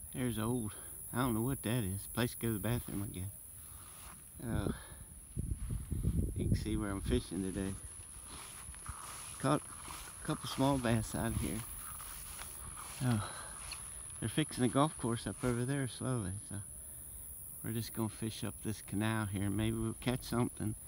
There's old, I don't know what that is. Place to go to the bathroom, I guess. You can see where I'm fishing today. Caught a couple small bass out of here. They're fixing a golf course up over there slowly, so we're just gonna fish up this canal here and maybe we'll catch something.